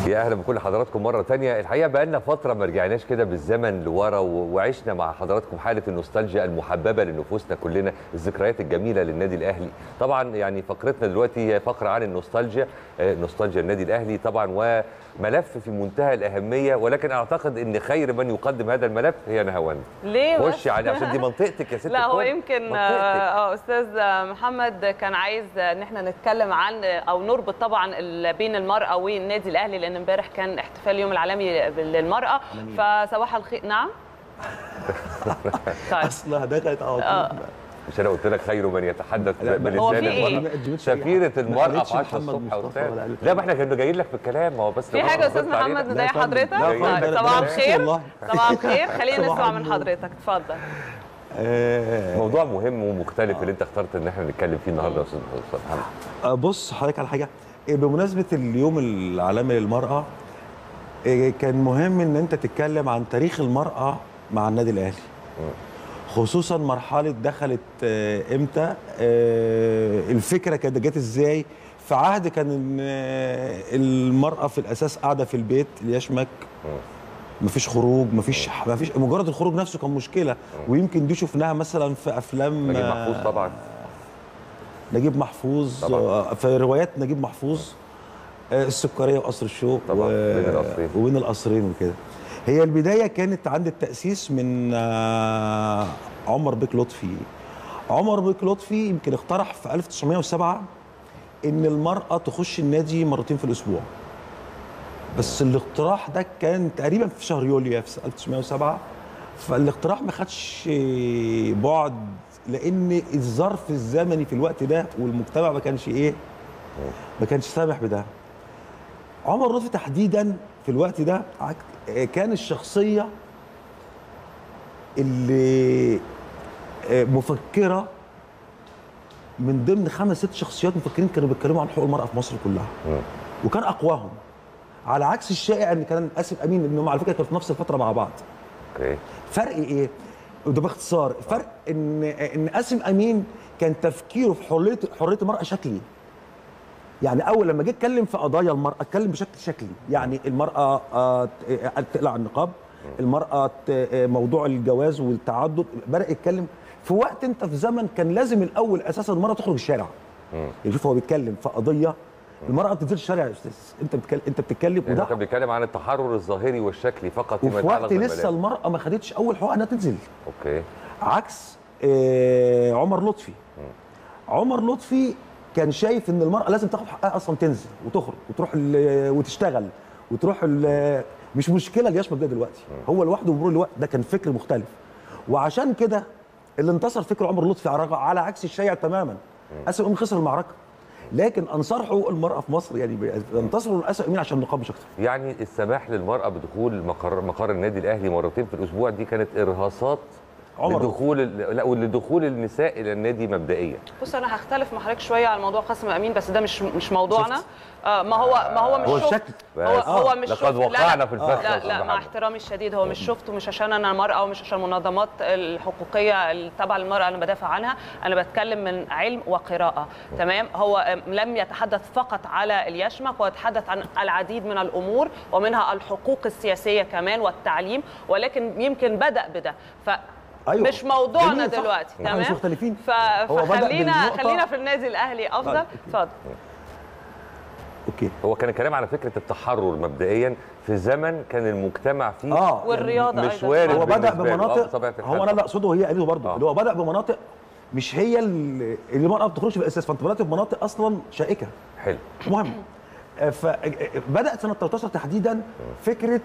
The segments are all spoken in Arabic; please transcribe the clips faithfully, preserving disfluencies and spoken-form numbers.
يا اهلا بكل حضراتكم مره ثانيه. الحقيقه بقى لنا فتره ما رجعناش كده بالزمن لورا وعشنا مع حضراتكم حاله النوستالجيا المحببه لنفوسنا كلنا، الذكريات الجميله للنادي الاهلي. طبعا يعني فقرتنا دلوقتي هي فقره عن النوستالجيا، نوستالجيا النادي الاهلي طبعا، وملف في منتهى الاهميه، ولكن اعتقد ان خير من يقدم هذا الملف هي نهاوند. ليه بس؟ خش عليه عشان دي منطقتك يا ست. لا هو يمكن اه استاذ محمد كان عايز ان احنا نتكلم عن او نربط طبعا بين المراه والنادي الاهلي، لان امبارح كان احتفال اليوم العالمي للمراه. فصباح الخير. نعم طيب اصلها دخلت اه مش انا قلت لك خير من يتحدث بلسان المرأة؟ سفيرة المرأة في عشرة الصبح وبتاع. لا ما احنا كنا جايين لك في الكلام، ما هو بس في حاجه استاذ محمد مضايق حضرتك؟ صباح الخير. صباح الخير، خلينا نسمع من حضرتك، اتفضل. موضوع مهم ومختلف اللي انت اخترت ان احنا نتكلم فيه النهارده يا استاذ محمد. بص حضرتك على حاجه، بمناسبه اليوم العالمي للمرأة كان مهم ان انت تتكلم عن تاريخ المرأة مع النادي الاهلي، خصوصا مرحله دخلت امتى، الفكره كانت جت ازاي. في عهد كان المراه في الاساس قاعده في البيت اليشمك، مفيش خروج، مفيش مفيش مجرد الخروج نفسه كان مشكله. ويمكن دي شفناها مثلا في افلام نجيب محفوظ طبعا نجيب محفوظ طبعا. في روايات نجيب محفوظ، السكريه وقصر الشوق طبعا بين القصرين وبين القصرين وكده. هي البدايه كانت عند التاسيس من عمر بيك لطفي. عمر بيك لطفي يمكن اقترح في ألف وتسعمائة وسبعة ان المراه تخش النادي مرتين في الاسبوع، بس الاقتراح ده كان تقريبا في شهر يوليو في ألف وتسعمائة وسبعة. فالاقتراح ما خدش بعد لان الظرف الزمني في الوقت ده والمجتمع ما كانش ايه ما كانش سامح بده. عمر لطفي تحديدا في الوقت ده كان الشخصيه اللي مفكره من ضمن خمس ست شخصيات مفكرين كانوا بيتكلموا عن حقوق المراه في مصر كلها، وكان اقواهم، على عكس الشائع ان كان اسف امين انهم على فكره كانوا في نفس الفتره مع بعض. اوكي. فرق ايه؟ وده باختصار فرق ان ان قاسم امين كان تفكيره في حريه حريه المراه شكلي. يعني اول لما جه اتكلم في قضايا المراه اتكلم بشكل شكلي، يعني المراه تقلع النقاب، المراه موضوع الجواز والتعدد، بدا يتكلم في وقت انت في زمن كان لازم الاول اساسا المراه تخرج الشارع. يعني شوف هو بيتكلم في قضيه المراه ما بتنزلش الشارع يا استاذ، انت بتتكلم انت بتتكلم وده كان بيتكلم عن التحرر الظاهري والشكلي فقط، وفي وقت لسه المراه ما خدتش اول حقوقها انها تنزل. اوكي. عكس آه عمر لطفي. م. عمر لطفي كان شايف ان المراه لازم تاخد حقها اصلا تنزل وتخرج وتروح وتشتغل وتروح مش مشكله اللي يشمل ده دلوقتي، م. هو لوحده بمرور الوقت ده كان فكر مختلف. وعشان كده اللي انتصر فكر عمر لطفي على عكس الشائع تماما. قاسم امين خسر المعركه، لكن انصار حقوق المراه في مصر يعني انتصروا لقاسم امين عشان النقاب مش اكتر. يعني السماح للمراه بدخول مقر مقر النادي الاهلي مرتين في الاسبوع دي كانت ارهاصات لدخول لا ولدخول النساء الى النادي مبدئيا. بص انا هختلف مع حضرتك شويه على موضوع قاسم امين، بس ده مش مش موضوعنا. آه ما هو ما هو مش هو شفت الشكل هو, هو مش لقد وقعنا في الفخ. لا لا, لا مع احترامي الشديد هو مش شفته، مش عشان انا مراه ومش عشان المنظمات الحقوقيه التابعه للمراه انا بدافع عنها، انا بتكلم من علم وقراءه. تمام. هو لم يتحدث فقط على اليشمك، هو يتحدث عن العديد من الامور ومنها الحقوق السياسيه كمان والتعليم، ولكن يمكن بدا بده. ف أيوة. مش موضوعنا دلوقتي. تمام. مش مختلفين. فخلينا خلينا في النادي الاهلي افضل. اتفضل. اوكي. هو كان الكلام على فكره التحرر مبدئيا في زمن كان المجتمع فيه اه والرياضه مش وارد. هو بدا بمناطق، هو انا اللي اقصده هي قالته برضه، اللي هو بدا بمناطق مش هي اللي المراه ما بتخرجش في الاساس، فانت بدات بمناطق اصلا شائكه. حلو. مهم. فبدات سنه ثلاثة عشر تحديدا فكره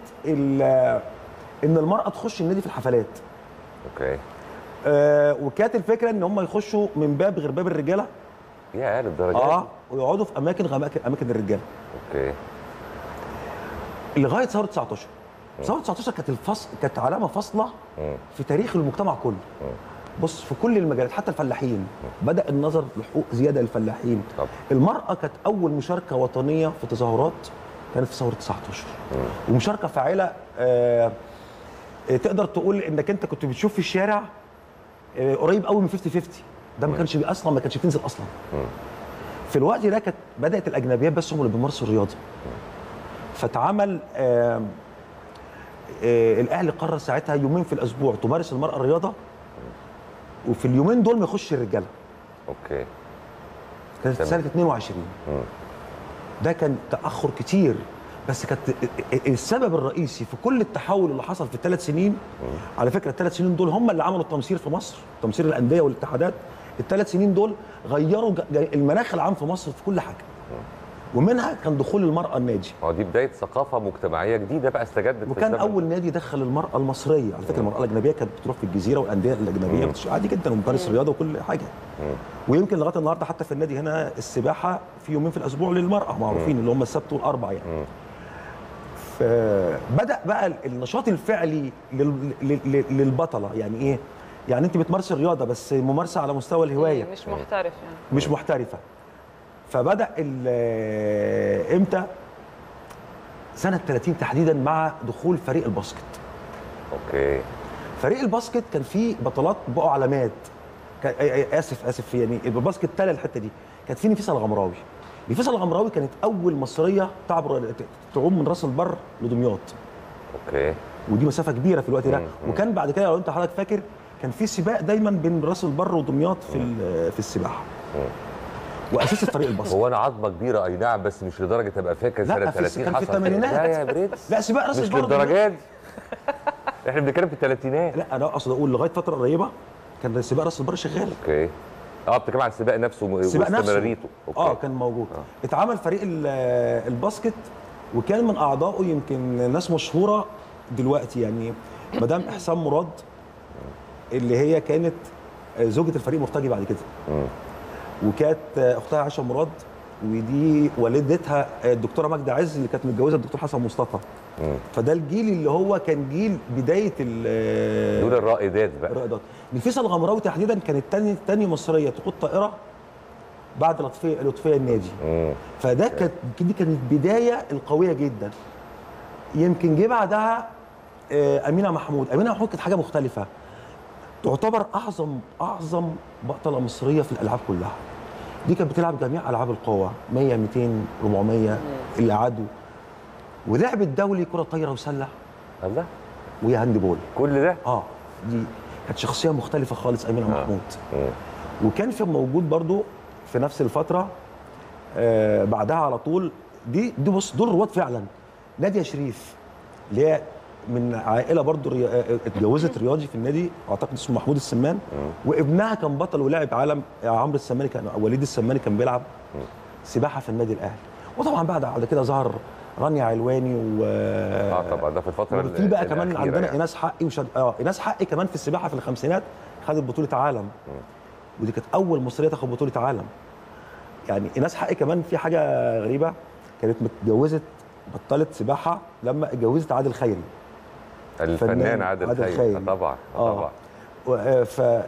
ان المراه تخش النادي في الحفلات. اوكي. آه وكانت الفكره ان هم يخشوا من باب غير باب الرجاله. يا للدرجه اه ويقعدوا في اماكن غير اماكن الرجاله. اوكي. لغايه ثوره تسعة عشر. ثوره تسعة عشر كانت الفصل كانت علامه فاصله في تاريخ المجتمع كله. بص في كل المجالات حتى الفلاحين م. بدا النظر لحقوق زياده للفلاحين. طب. المراه كانت اول مشاركه وطنيه في تظاهرات كانت في ثوره تسعة عشر، م. ومشاركه فاعله. آه تقدر تقول انك انت كنت بتشوف في الشارع قريب قوي من خمسين خمسين، ده ما كانش اصلا ما كانش بتنزل اصلا. في الوقت ده كانت بدات الاجنبيات بس هم اللي بيمارسوا الرياضه. فاتعمل آه آه الاهلي قرر ساعتها يومين في الاسبوع تمارس المراه الرياضه، وفي اليومين دول ما يخش الرجاله. اوكي. كانت سنه اتنين وعشرين. مم. ده كان تاخر كتير، بس كانت السبب الرئيسي في كل التحول اللي حصل في الثلاث سنين. مم. على فكره الثلاث سنين دول هم اللي عملوا التمصير في مصر، تمصير الانديه والاتحادات. الثلاث سنين دول غيروا المناخ العام في مصر في كل حاجه. مم. ومنها كان دخول المراه النادي. اه دي بدايه ثقافه مجتمعيه جديده بقى استجدت. وكان اول نادي دخل المراه المصريه، على فكره المراه الاجنبيه كانت بتروح في الجزيره والانديه الاجنبيه عادي جدا وممارس رياضه وكل حاجه. مم. ويمكن لغايه النهارده حتى في النادي هنا السباحه في يومين في الاسبوع للمراه معروفين، اللي هم السبت والاربع يعني. مم. فبدا بقى النشاط الفعلي للبطله. يعني ايه؟ يعني انت بتمارسي الرياضه بس ممارسه على مستوى الهوايه، مش محترف يعني. مش محترفه. فبدا امتى؟ سنه ثلاثين تحديدا مع دخول فريق الباسكت. اوكي. فريق الباسكت كان فيه بطلات بقوا علامات. اسف اسف يعني الباسكت تلا الحته دي. كانت في نفيسه الغمراوي. نفيسه الغمراوي كانت اول مصريه تعبر تعوم من راس البر لدمياط. اوكي. ودي مسافه كبيره في الوقت ده. وكان بعد كده لو انت حضرتك فاكر كان في سباق دايما بين راس البر ودمياط في في السباحه. واساس فريق الباسكت. هو انا عظمه كبيره اي نعم، بس مش لدرجه ابقى فاكر سنه ثلاثين كان في الثمانينات. لا يا بريتس، لا سباق راس البر مش للدرجه دي. احنا بنتكلم في الثلاثينات. لا انا اقصد اقول لغايه فتره قريبه كان سباق راس البر شغال. اوكي. اه بتتكلم عن السباق نفسه واستمراريته. اه كان موجود. آه. اتعمل فريق الباسكت وكان من اعضائه يمكن ناس مشهوره دلوقتي، يعني مدام احسان مراد اللي هي كانت زوجة الفريق مرتجي بعد كده. م. وكانت اختها عائشه مراد، ودي والدتها الدكتوره ماجده عز اللي كانت متجوزه الدكتور حسن مصطفى. م. فده الجيل اللي هو كان جيل بدايه ال دول الرائدات بقى. الرائدات. نفيسه الغمراوي تحديدا كانت تاني تاني مصريه تقود طائره بعد لطفيه لطفيه النادي. م. فده كانت دي كانت البدايه القويه جدا. يمكن جه بعدها امينه محمود. امينه محمود كانت حاجه مختلفه، تعتبر اعظم اعظم بطله مصريه في الالعاب كلها. دي كانت بتلعب جميع العاب القوه مية ميتين أربعمية اللي عدوا، ولعبت دولي كره طايره وسله. الله. وهي هاند بول. كل ده؟ اه دي كانت شخصيه مختلفه خالص امينه آه. محمود. آه. وكان في موجود برضو في نفس الفتره آه بعدها على طول. دي دي بص دول رواد فعلا. ناديه شريف اللي هي من عائله برضو ري... اتجوزت رياضي في النادي اعتقد اسمه محمود السمان. م. وابنها كان بطل ولاعب عالم. عمرو السماني كان وليد السماني كان بيلعب م. سباحه في النادي الاهلي. وطبعا بعد بعد كده ظهر رانيا علواني و اه طبعا ده في الفتره في بقى كمان عندنا يعني. ايناس حقي وشد... اه ايناس حقي كمان في السباحه في الخمسينات خدت بطوله عالم. م. ودي كانت اول مصريه تاخد بطوله عالم. يعني ايناس حقي كمان في حاجه غريبه، كانت متجوزت بطلت سباحه لما اتجوزت عادل خيري الفنان عادل, عادل خيري. طبعا طبعا. آه.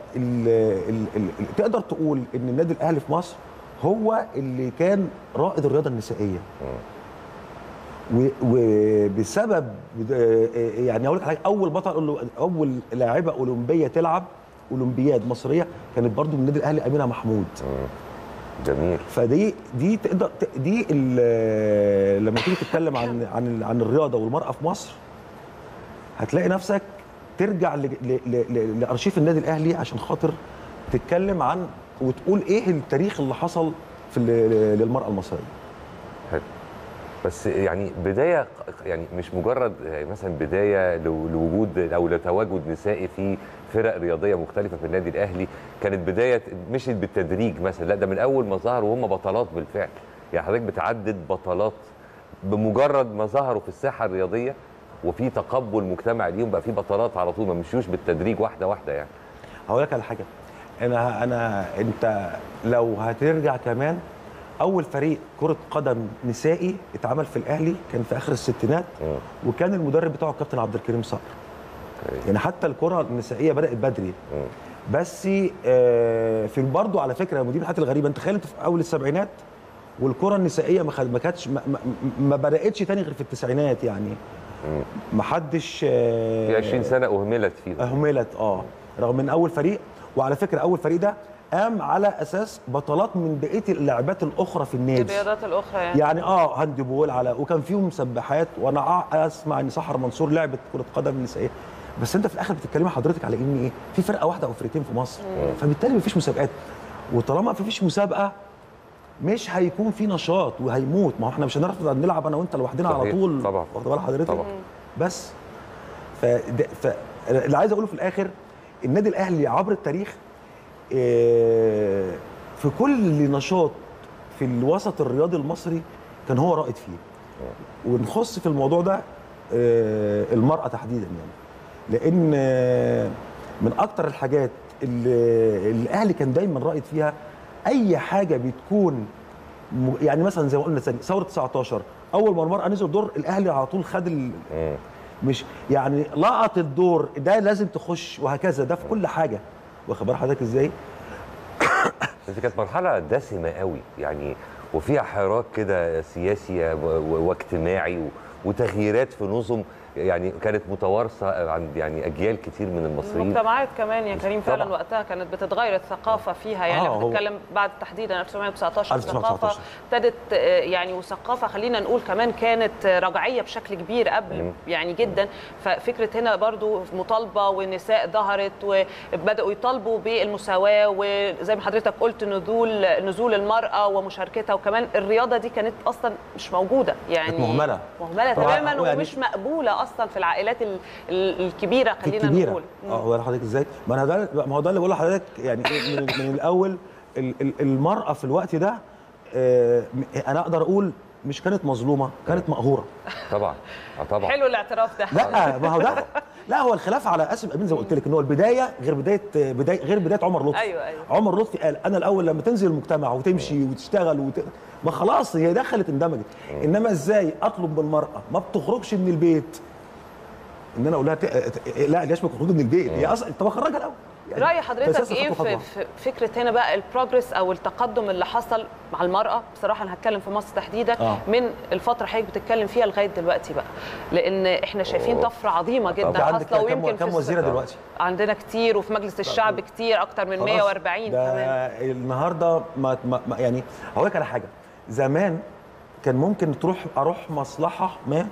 فال تقدر تقول ان النادي الاهلي في مصر هو اللي كان رائد الرياضه النسائيه. وبسبب يعني اقول لك حاجه، اول بطل اول لاعبه اولمبيه تلعب اولمبياد مصريه كانت برضو من النادي الاهلي امينه محمود. مم. جميل. فدي دي تقدر دي لما تيجي تتكلم عن عن عن الرياضه والمراه في مصر هتلاقي نفسك ترجع لارشيف النادي الاهلي عشان خاطر تتكلم عن وتقول ايه التاريخ اللي حصل في للمراه المصريه. حلو. بس يعني بدايه يعني مش مجرد مثلا بدايه لوجود او لتواجد نسائي في فرق رياضيه مختلفه في النادي الاهلي، كانت بدايه مشيت بالتدريج مثلا، لا ده من اول ما ظهروا وهم بطلات بالفعل. يعني حضرتك بتعدد بطلات بمجرد ما ظهروا في الساحه الرياضيه وفي تقبل مجتمع ليهم بقى في بطلات على طول، ما مشيوش بالتدريج واحده واحده. يعني هقول لك على حاجه، انا انا انت لو هترجع كمان اول فريق كره قدم نسائي اتعمل في الاهلي كان في اخر الستينات، م. وكان المدرب بتاعه الكابتن عبد الكريم صقر. يعني حتى الكره النسائيه بدات بدري. م. بس آه في برضه على فكره ودي من الحاجات الغريبه، انت تخيل انت في اول السبعينات والكره النسائيه ما كانتش ما, ما, ما بداتش تاني غير في التسعينات. يعني ما حدش آه في عشرين سنه اهملت فيهم. اهملت اه رغم من اول فريق. وعلى فكره اول فريق ده قام على اساس بطلات من بقيه اللعبات الاخرى في النادي، الرياضات الاخرى يعني يعني اه هاند بول على، وكان فيهم مسبحات، وانا اسمع ان سحر منصور لعبت كره قدم نسائيه. بس انت في الاخر بتتكلمي حضرتك على ان ايه، في فرقه واحده او فرقتين في مصر، فبالتالي مفيش مسابقات، وطالما مفيش مسابقه مش هيكون في نشاط وهيموت. ما هو احنا مش هنعرف نلعب انا وانت لوحدنا على طول، طبعا واخد بال حضرتك طبعا. بس فاللي عايز اقوله في الاخر، النادي الاهلي عبر التاريخ في كل نشاط في الوسط الرياضي المصري كان هو رائد فيه. ونخص في الموضوع ده المرأة تحديدا، يعني لان من اكتر الحاجات اللي الاهلي كان دايما رائد فيها، اي حاجه بتكون يعني مثلا زي ما قلنا ثوره تسعتاشر، اول ما المرأة نزل دور الاهلي على طول خد ال... مش يعني لقط الدور ده لازم تخش، وهكذا ده في كل حاجه، واخد بال حضرتك ازاي؟ بس كانت مرحله دسمه قوي يعني، وفيها حراك كده سياسي واجتماعي وتغييرات في نظم يعني كانت متوارثه عند يعني اجيال كتير من المصريين. المجتمعات كمان يا كريم فعلا طبعا. وقتها كانت بتتغير الثقافه فيها، يعني آه بنتكلم بعد تحديدا ألف وتسعمية وتسعتاشر ألف وتسعمية وتسعتاشر الثقافه ابتدت يعني، وثقافه خلينا نقول كمان كانت رجعيه بشكل كبير قبل م. يعني جدا. ففكره هنا برضو مطالبه والنساء ظهرت وبداوا يطالبوا بالمساواه، وزي ما حضرتك قلت نزول نزول المراه ومشاركتها، وكمان الرياضه دي كانت اصلا مش موجوده يعني مهمله مهمله تماما ومش مقبوله اصلا في العائلات الكبيره خلينا الكبيرة. نقول. اه هو حضرتك ازاي؟ ما انا ده ما هو ده اللي بقول لحضرتك يعني من, من الاول المراه في الوقت ده آه انا اقدر اقول مش كانت مظلومه، كانت مقهوره. طبعا اه طبعا. حلو الاعتراف ده. لا ما هو ده لا هو الخلاف على اسم امين زي ما قلت لك، ان هو البدايه غير بدايه بدايه غير بدايه عمر لطفي. ايوه ايوه. عمر لطفي قال انا الاول لما تنزل المجتمع وتمشي وتشتغل وت... ما خلاص هي دخلت اندمجت. انما ازاي اطلب من المراه ما بتخرجش من البيت ان انا اقول لها ت... لا ليش ما تخرجي من البيت؟ هي اصلا طب اخرجها الاول. يعني راي حضرتك ايه في, في فكره هنا بقى البروجرس او التقدم اللي حصل مع المراه؟ بصراحه انا هتكلم في مصر تحديدا آه. من الفتره حضرتك بتتكلم فيها لغايه دلوقتي بقى، لان احنا شايفين طفره عظيمه جدا حاصله، ويمكن كم وزيره دلوقتي عندنا كتير، وفي مجلس الشعب كتير اكتر من مية وأربعين كمان النهارده. ما, ما يعني هقول لك على حاجه، زمان كان ممكن تروح اروح مصلحه ما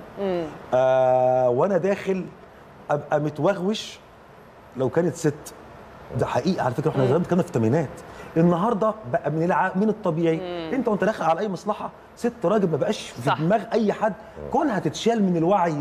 آه وانا داخل ابقى متوغوش لو كانت ست. ده حقيقه على فكره، احنا زمان كنا في الثمانينات. النهارده بقى من الع... من الطبيعي مم. انت وانت داخل على اي مصلحه ست راجل ما بقاش في صح. دماغ اي حد كونها تتشال من الوعي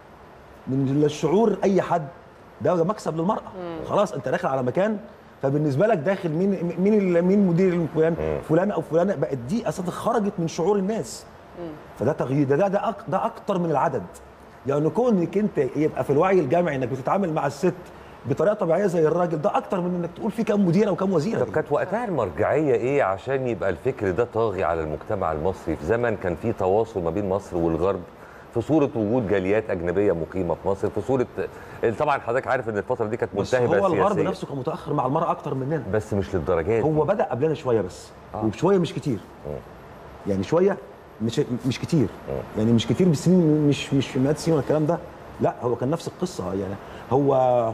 من الشعور اي حد، ده مكسب للمراه. مم. خلاص انت داخل على مكان، فبالنسبه لك داخل مين مين مين مدير فلان فلان او فلانه، بقت دي اساسا خرجت من شعور الناس. مم. فده تغيير، ده ده ده, أك... ده اكتر من العدد. يعني كونك انت يبقى في الوعي الجمعي انك بتتعامل مع الست بطريقه طبيعيه زي الراجل، ده اكتر من انك تقول في كام مديره وكام وزيره. طب كانت وقتها المرجعيه ايه عشان يبقى الفكر ده طاغي على المجتمع المصري في زمن كان في تواصل ما بين مصر والغرب في صوره وجود جاليات اجنبيه مقيمه في مصر، في صوره طبعا حضرتك عارف ان الفتره دي كانت منتهبه سياسيا. هو الغرب نفسه كان متاخر مع المراه اكتر مننا، بس مش للدرجات. هو بدا قبلنا شويه بس آه. وشويه مش كتير. م. يعني شويه مش مش كتير. م. يعني مش كتير بالسنين، مش مش في مئات السنين ولا الكلام ده، لا هو كان نفس القصه. يعني هو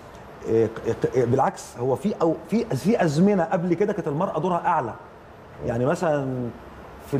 بالعكس، هو في او في في ازمنه قبل كده كانت المراه دورها اعلى. يعني مثلا في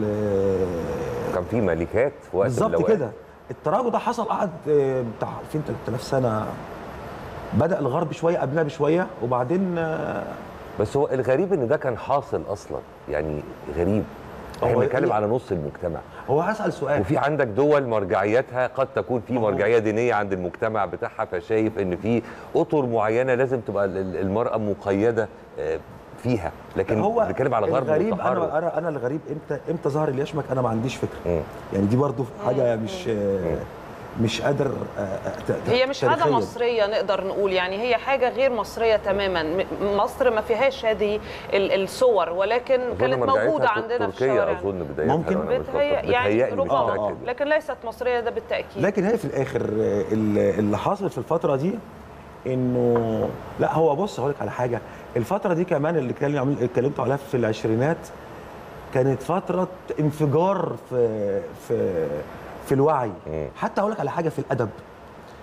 كان في ملكات في وقت بالظبط كده. التراجع ده حصل قعد بتاع ألفين ثلاثة آلاف سنه، بدا الغرب شويه قبلها بشويه، وبعدين بس هو الغريب ان ده كان حاصل اصلا، يعني غريب. احنا بنتكلم على نص المجتمع. هو هسأل سؤال، وفي عندك دول مرجعيتها قد تكون في مرجعيه دينيه عند المجتمع بتاعها، فشايف ان في اطر معينه لازم تبقى المراه مقيده فيها، لكن هو بنتكلم على غرب الغريب. انا انا انا الغريب امتى امتى ظهر اليشمك، انا ما عنديش فكره. م. يعني دي برضو حاجه مش م. مش قادر هي مش حاجه مصريه نقدر نقول، يعني هي حاجه غير مصريه تماما. مصر ما فيهاش هذه الصور، ولكن كانت موجوده عندنا في الشوارع. اظن بدايتها ممكن بتهيأ يعني ربما، لكن ليست مصريه ده بالتاكيد. لكن هي في الاخر اللي حصل في الفتره دي انه لا، هو بص هقول لك على حاجه. الفتره دي كمان اللي كان اتكلمت عليها في العشرينات كانت فتره انفجار في في في الوعي. م. حتى اقول لك على حاجه في الادب. في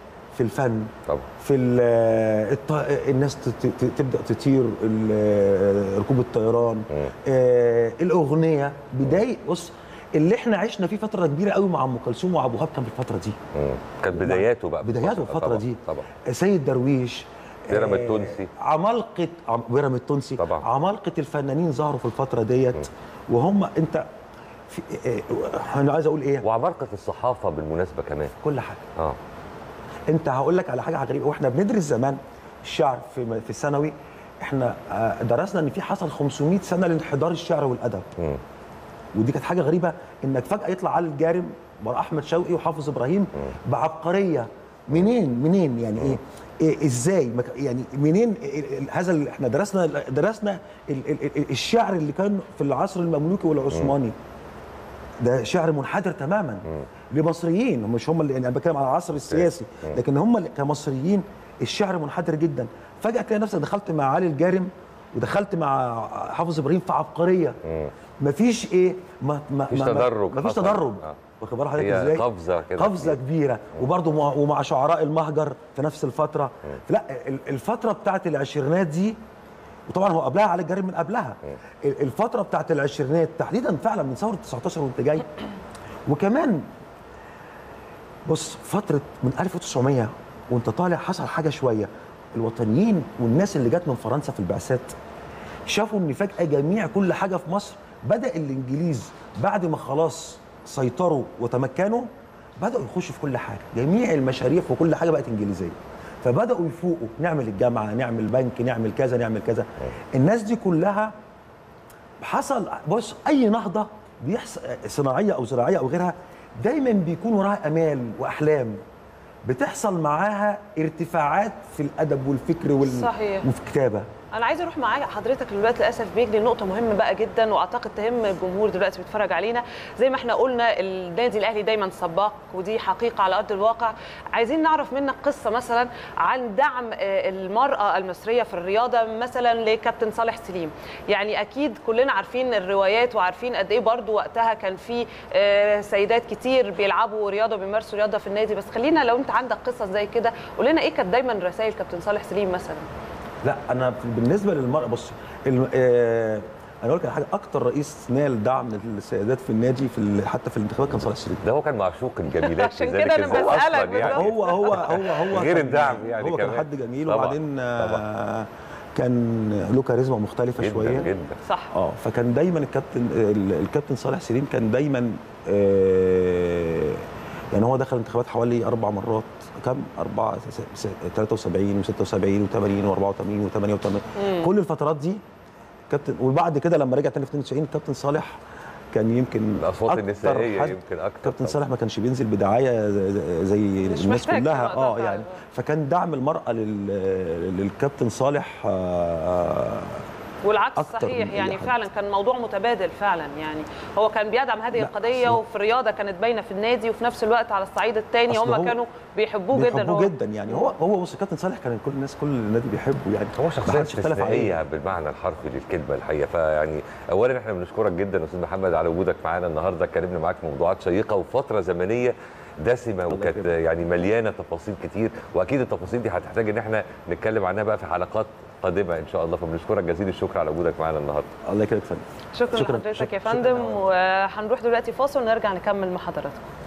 في الفن طبعا، في الط... الناس ت... ت... تبدا تطير، ال... ركوب الطيران، آه... الاغنيه بدايه. بص، اللي احنا عشنا فيه فتره كبيره قوي مع ام كلثوم وعبد الوهاب كان في الفتره دي. كانت بداياته بقى بداياته في الفتره دي. طبعا. سيد درويش، بيرام التونسي، عمالقه بيرام التونسي طبعا، عمالقه الفنانين ظهروا في الفتره ديت، وهم انت في انا عايز اقول ايه، وعمالقه الصحافه بالمناسبه كمان، كل حاجه. اه انت هقول لك على حاجه غريبه، واحنا بندرس زمان الشعر في في الثانوي، احنا درسنا ان في حصل خمسمائة سنه لانحدار الشعر والادب. م. ودي كانت حاجه غريبه، انك فجاه يطلع علي الجارم ورا احمد شوقي وحافظ ابراهيم م. بعبقريه. منين منين يعني م. ايه, إيه ازاي يعني منين إيه هذا اللي احنا درسنا درسنا ال ال الشعر اللي كان في العصر المملوكي والعثماني م. ده شعر منحدر تماما م. لمصريين، مش هم اللي، يعني انا بتكلم على العصر السياسي، م. لكن هم كمصريين الشعر منحدر جدا. فجاه تلاقي نفسك دخلت مع علي الجارم ودخلت مع حافظ ابراهيم في عبقريه. م. مفيش ايه ما ما مفيش تدرج، مفيش تدرج. واخد بال حضرتك ازاي؟ قفزه كده، قفزه كبيره. وبرده مع ومع شعراء المهجر في نفس الفتره. م. لا الفتره بتاعت العشرينات دي، وطبعا هو قبلها علي الجارم من قبلها، م. الفتره بتاعت العشرينات تحديدا فعلا من ثوره تسعتاشر وانت جاي. وكمان بص، فتره من ألف وتسعمائة وانت طالع حصل حاجه شويه، الوطنيين والناس اللي جت من فرنسا في البعثات شافوا ان فجاه جميع كل حاجه في مصر بدا الانجليز بعد ما خلاص سيطروا وتمكنوا بداوا يخشوا في كل حاجه، جميع المشاريع وكل حاجه بقت انجليزيه. فبداوا يفوقوا، نعمل الجامعه، نعمل بنك، نعمل كذا نعمل كذا. الناس دي كلها حصل، بص، اي نهضه بيحصل صناعيه او زراعيه او غيرها دايما بيكون وراها امال واحلام، بتحصل معاها ارتفاعات في الادب والفكر وال... صحيح. وفي الكتابه. انا عايزه اروح معاك حضرتك دلوقتي للاسف بيجري نقطه مهمه بقى جدا، واعتقد تهم الجمهور دلوقتي بيتفرج علينا. زي ما احنا قلنا النادي الاهلي دايما سباق، ودي حقيقه على ارض الواقع. عايزين نعرف منك قصه مثلا عن دعم المراه المصريه في الرياضه مثلا لكابتن صالح سليم. يعني اكيد كلنا عارفين الروايات وعارفين قد ايه برضو وقتها كان في سيدات كتير بيلعبوا رياضه وبيمارسوا رياضه في النادي، بس خلينا لو انت عندك قصص زي كده قول لنا ايه كانت دايما رسائل كابتن صالح سليم مثلا. لا انا بالنسبه للمراه، بص، آه انا اقول لك على حاجه، اكتر رئيس نال دعم للسيدات في النادي في حتى في الانتخابات كان صالح سليم. ده هو كان معشوق الجميلات عشان كده انا بسالك يعني. هو هو هو هو غير الدعم يعني، هو كان كمان حد جميل. طبعًا. وبعدين آه كان له كاريزما مختلفه جداً شويه جدا. صح. اه فكان دايما الكابتن الكابتن صالح سليم كان دايما آه يعني هو دخل انتخابات حوالي اربع مرات، كم؟ أربعة ثلاثة وسبعين وستة وسبعين وثمانين وأربعة وثمانين وثمانية وثمانين، كل الفترات دي كابتن. وبعد كده لما رجع تاني في اثنين وتسعين الكابتن صالح كان يمكن الاصوات النسائيه يمكن اكتر. كابتن صالح ما كانش بينزل بدعايه زي الناس كلها اه يعني، فكان دعم المراه للكابتن صالح آه والعكس صحيح يعني، فعلا كان موضوع متبادل فعلا يعني. هو كان بيدعم هذه القضيه، وفي الرياضه كانت باينه في النادي، وفي نفس الوقت على الصعيد الثاني هم كانوا بيحبوه جدا. بيحبوه جدا يعني. هو هو بص، كابتن صالح كان كل الناس كل النادي بيحبه يعني. هو شخصيه استثنائيه بالمعنى الحرفي للكلمه الحقيقه. فيعني اولا احنا بنشكرك جدا استاذ محمد على وجودك معانا النهارده، اتكلمنا معاك في موضوعات شيقه وفتره زمنيه دسمه وكانت يعني مليانه تفاصيل كتير، واكيد التفاصيل دي هتحتاج ان احنا نتكلم عنها بقى في حلقات قادمه ان شاء الله. فبنشكرك جزيل الشكر على وجودك معانا النهارده. الله يكرمك يا فندم. شكرا لحضرتك يا فندم. وهنروح دلوقتي فاصل ونرجع نكمل مع حضراتكم.